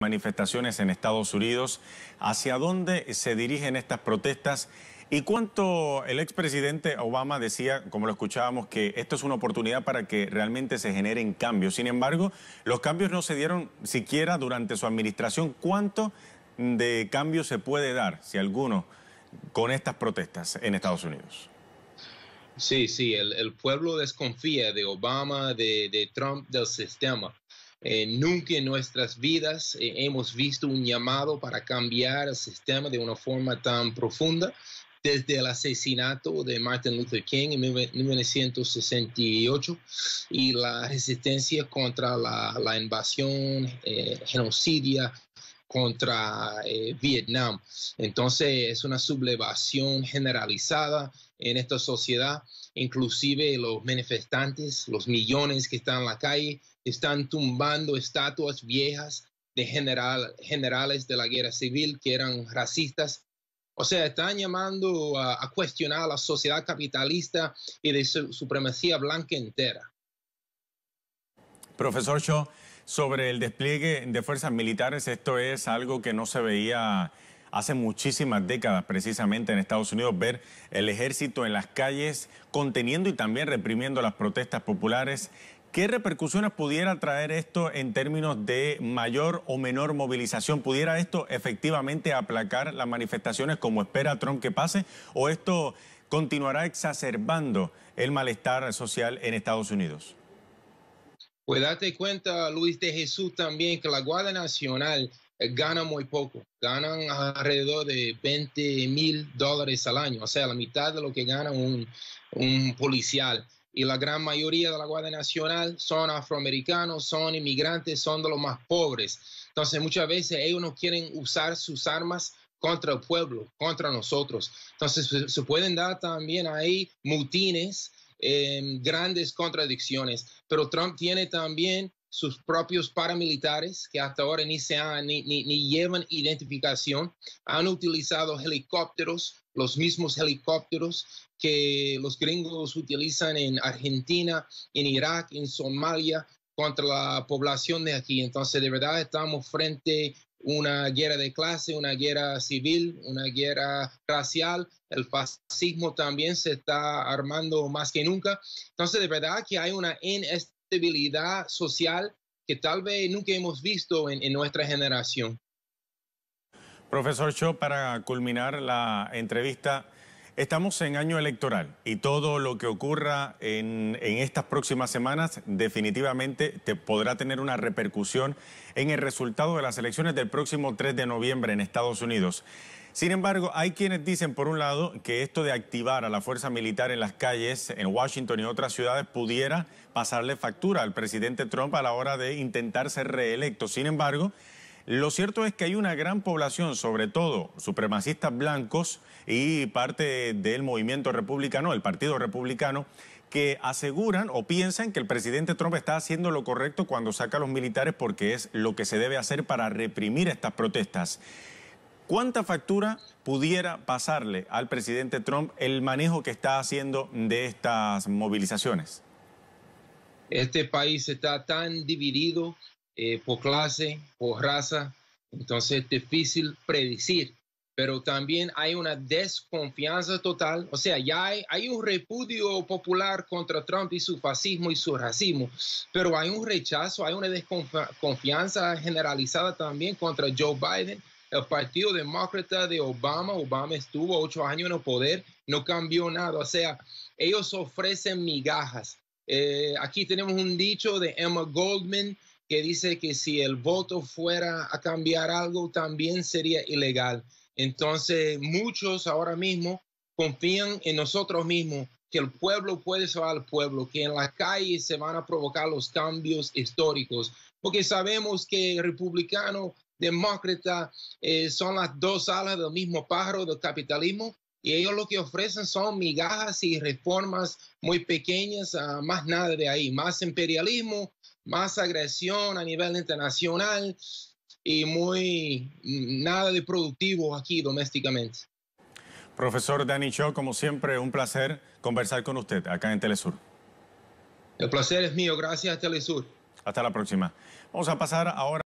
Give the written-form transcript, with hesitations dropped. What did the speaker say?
manifestaciones en Estados Unidos. ¿Hacia dónde se dirigen estas protestas? Y cuánto el expresidente Obama decía, como lo escuchábamos, que esto es una oportunidad para que realmente se generen cambios. Sin embargo, los cambios no se dieron siquiera durante su administración. ¿Cuánto de cambio se puede dar, si alguno, con estas protestas en Estados Unidos? Sí, el pueblo desconfía de Obama, de Trump, del sistema. Nunca en nuestras vidas hemos visto un llamado para cambiar el sistema de una forma tan profunda. Desde el asesinato de Martin Luther King en 1968 y la resistencia contra la invasión genocidia contra Vietnam. Entonces es una sublevación generalizada en esta sociedad. Inclusive los manifestantes, los millones que están en la calle, están tumbando estatuas viejas de generales de la guerra civil que eran racistas. O sea, están llamando a cuestionar la sociedad capitalista y de supremacía blanca entera. Profesor Cho, sobre el despliegue de fuerzas militares, esto es algo que no se veía hace muchísimas décadas precisamente en Estados Unidos, ver el ejército en las calles conteniendo y también reprimiendo las protestas populares. ¿Qué repercusiones pudiera traer esto en términos de mayor o menor movilización? ¿Pudiera esto efectivamente aplacar las manifestaciones como espera Trump que pase? ¿O esto continuará exacerbando el malestar social en Estados Unidos? Pues date cuenta, Luis de Jesús, también que la Guardia Nacional gana muy poco. Ganan alrededor de $20,000 al año, o sea, la mitad de lo que gana un policial. Y la gran mayoría de la Guardia Nacional son afroamericanos, son inmigrantes, son de los más pobres. Entonces, muchas veces ellos no quieren usar sus armas contra el pueblo, contra nosotros. Entonces, se pueden dar también ahí mutines, grandes contradicciones. Pero Trump tiene también sus propios paramilitares que hasta ahora ni llevan identificación. Han utilizado helicópteros, los mismos helicópteros que los gringos utilizan en Argentina, en Irak, en Somalia, contra la población de aquí. Entonces, de verdad, estamos frente a una guerra de clase, una guerra civil, una guerra racial. El fascismo también se está armando más que nunca. Entonces, de verdad que hay una inestabilidad social que tal vez nunca hemos visto en nuestra generación. Profesor Cho, para culminar la entrevista, estamos en año electoral y todo lo que ocurra en estas próximas semanas definitivamente podrá tener una repercusión en el resultado de las elecciones del próximo 3 de noviembre en Estados Unidos. Sin embargo, hay quienes dicen, por un lado, que esto de activar a la fuerza militar en las calles en Washington y otras ciudades pudiera pasarle factura al presidente Trump a la hora de intentar ser reelecto. Sin embargo, lo cierto es que hay una gran población, sobre todo supremacistas blancos y parte del movimiento republicano, el Partido Republicano, que aseguran o piensan que el presidente Trump está haciendo lo correcto cuando saca a los militares porque es lo que se debe hacer para reprimir estas protestas. ¿Cuánta factura pudiera pasarle al presidente Trump el manejo que está haciendo de estas movilizaciones? Este país está tan dividido por clase, por raza, entonces es difícil predecir, pero también hay una desconfianza total, o sea, ya hay un repudio popular contra Trump y su fascismo y su racismo, pero hay un rechazo, hay una desconfianza generalizada también contra Joe Biden. El Partido Demócrata de Obama estuvo 8 años en el poder, no cambió nada, o sea, ellos ofrecen migajas. Aquí tenemos un dicho de Emma Goldman que dice que si el voto fuera a cambiar algo, también sería ilegal. Entonces, muchos ahora mismo confían en nosotros mismos, que el pueblo puede salvar al pueblo, que en la calle se van a provocar los cambios históricos, porque sabemos que republicano, demócrata, son las dos alas del mismo pájaro del capitalismo, y ellos lo que ofrecen son migajas y reformas muy pequeñas, más nada de ahí, más imperialismo, más agresión a nivel internacional y nada de productivo aquí domésticamente. Profesor Danny Cho, como siempre, un placer conversar con usted acá en Telesur. El placer es mío, gracias Telesur. Hasta la próxima. Vamos a pasar ahora